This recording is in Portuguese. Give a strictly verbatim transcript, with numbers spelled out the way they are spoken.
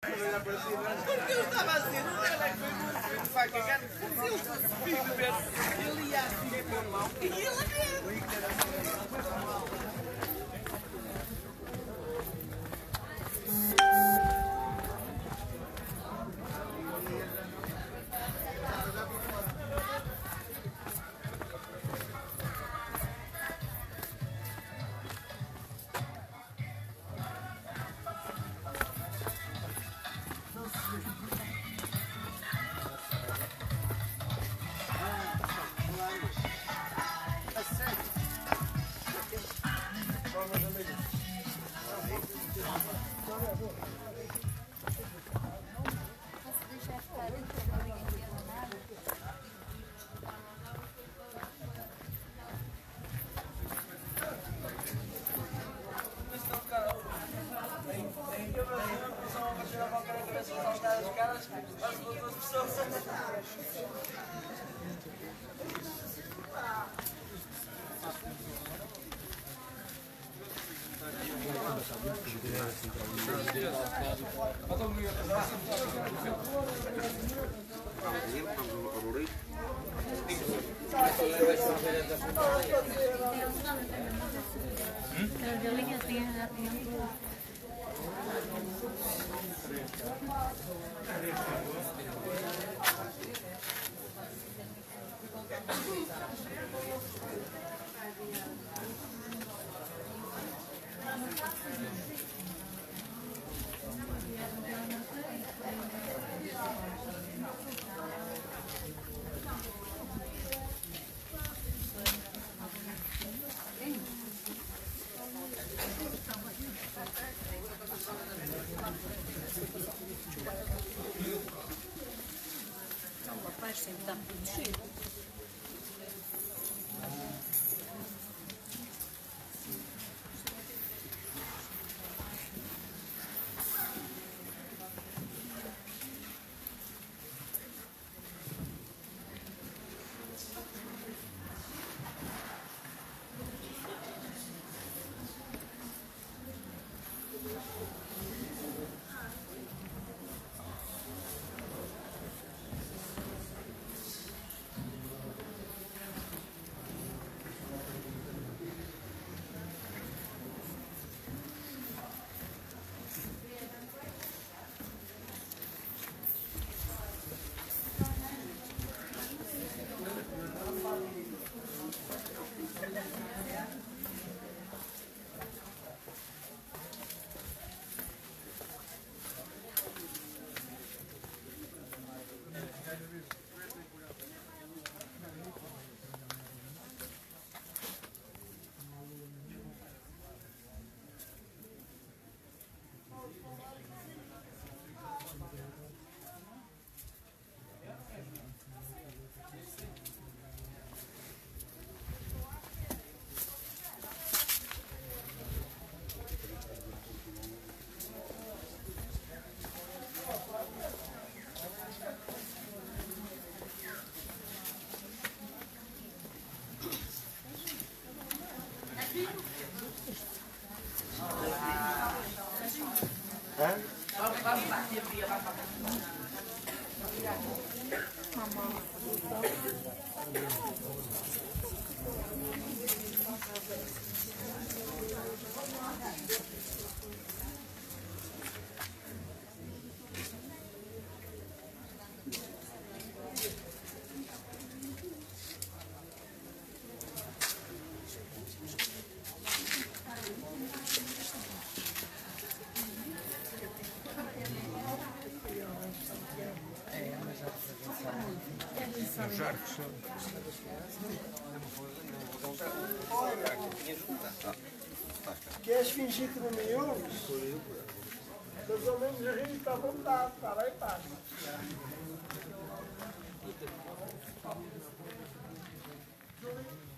Porque eu estava a dizer, não era que foi muito, foi de faca carne, porque ele foi beber, ele ia assim com a mão e ele a ver. Está muito cheio. Os arcos são. Queres fingir que não me ouves? Mas ao menos a rir está à vontade, está bem, pá. Thank you.